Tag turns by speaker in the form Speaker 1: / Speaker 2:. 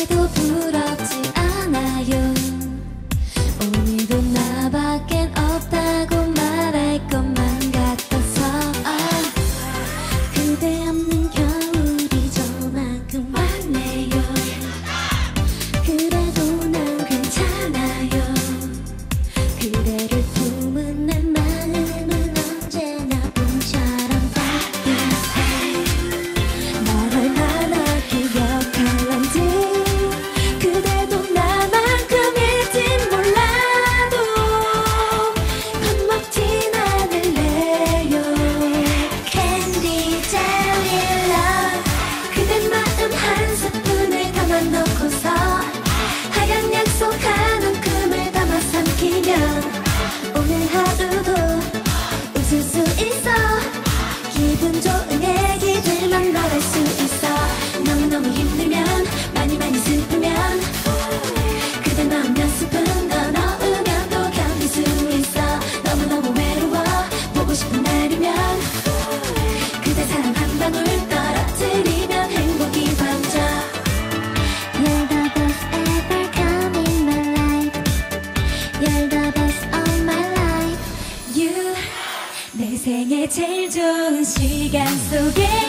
Speaker 1: 그래도 부럽지 않아요. 오늘도 나밖엔 없다고 말할 것만 같아서 그대 없는 겨울이 저만큼 많네요. 그래도 난 괜찮아요. 그대를 품은 내 마음은 언제나 봄처럼 따뜻해. 날 얼마나 기억할런지 그대도 나만큼일진 몰라도 겁먹진 않을래요. Candy Jelly Love 그대 마음 한 스푼을 담아 놓고서 하얀 약속 한 움큼을 담아 삼키면 오늘 하루도 웃을 수 있어. 기분 좋은 얘기들만 말할 수 있어. 너무너무 힘들면 많이 슬프면 그대 마음 몇 스푼 더 넣으면 또 견딜 수 있어. 너무너무 외로워 보고 싶은 날이면 그대 사랑 한 방울 떨어뜨리면 행복이 번져. You're the best ever come in my life. You're the best of my life. You 내 생애 제일 좋은 시간 속에